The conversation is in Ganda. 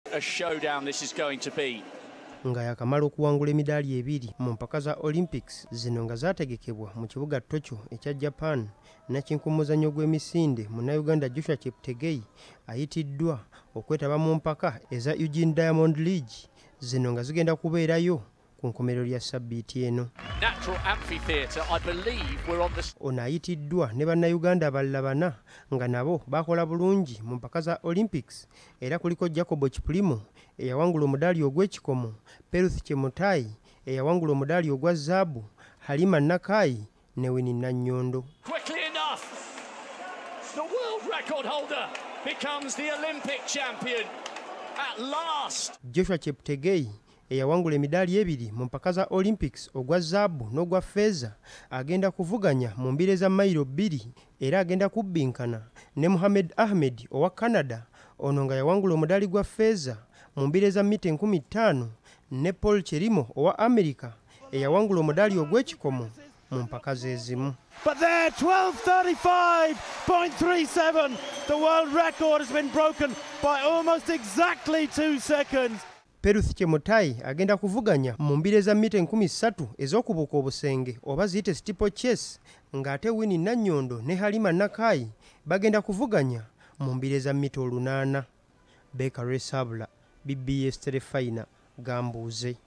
a showdown this is going to be. Nga yakamala okuwangula emidaali ebiri mu mpaka za Olympics zino nga zategekebwa mu kibuga Tokyo ekya Japan, nakinkumuzannyo gw'emisinde Munnayuganda Joshua Cheptegei ayitiddwa okwetaba mu mpaka eza Eugene Diamond League zino nga zigenda kubeerayo ku nkomerero lya sabbiiti eno. Ono ayitiddwa ne bannayuganda abalala bana nga nabo bakola bulungi mu mpaka za Olympics, era kuliko Jacob Kiplimo eyawangula omudaali ogw'ekikomo, Peruth Chemutai eyawangula omudaali ogwa zaabu, Halima Nakai ne Winnie Nannyondo. Quickly enough, the world record holder becomes the Olympic champion at last. Joshua Cheptegei eyawangula emidaali ebiri mu mpaka za Olympics ogwa zaabu n'ogwa feeza agenda kuvuganya mu mbiro za mayiro 2 era agenda kubbinkana ne Mohamed Ahmed owa Canada, ono nga yawangula omudaali gwa feeza mu mbiro za mita 1500 ne Paul Cherimo owa America eyawangula omudaali ogw'ekikomo mu mpaka zezimu. But there, 12:35.37. The world record has been broken by almost exactly 2 seconds. Peruth Chemutai agenda kuvuganya mu mbiro za mita 3000 ez'okubuuka obusenge oba ziyite steeplechase, ng'ate Winnie Nannyondo ne Halima Nakai bagenda kuvuganya mu mbiro za mita 800. Beka Resabula, BBS Telefina, Gambuuze.